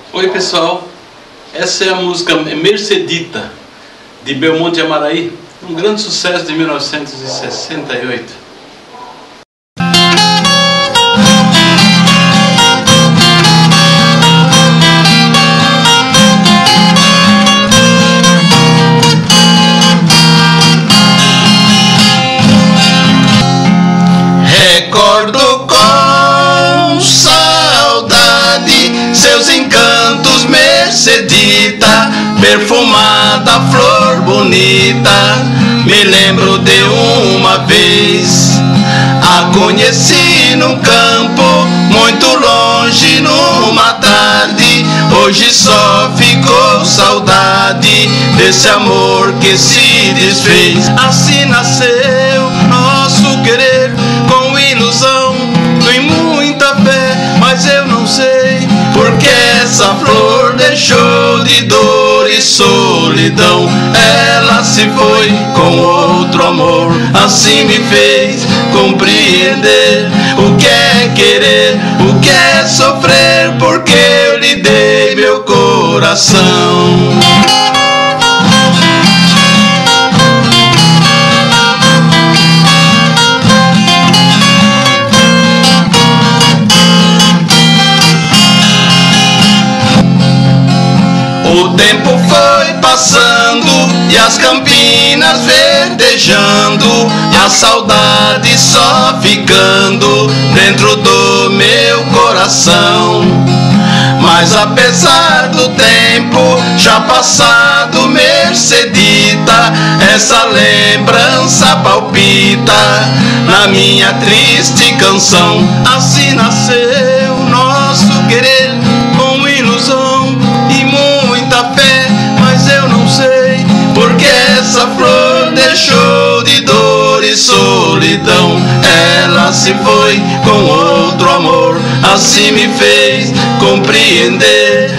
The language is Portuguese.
Oi pessoal, essa é a música Mercedita, de Belmonte Amaraí, um grande sucesso de 1968. Recordo com saudade seus encantos, Mercedita, perfumada flor bonita. Me lembro de uma vez, a conheci num campo, muito longe numa tarde. Hoje só ficou saudade desse amor que se desfez. Assim nasceu nosso querer, com ilusão e muita fé, mas eu não sei porque essa flor deixou de dor e solidão. Ela se foi com outro amor, assim me fez compreender o que é querer, o que é sofrer, porque eu lhe dei meu coração. O tempo foi passando e as campinas verdejando, a saudade só ficando dentro do meu coração. Mas apesar do tempo já passado, Mercedita, essa lembrança palpita na minha triste canção. Assim nasceu nosso querer, com ilusão e muita fé, mas eu não sei porque essa flor deixou de dor e solidão. Ela se foi com outro amor, assim me fez compreender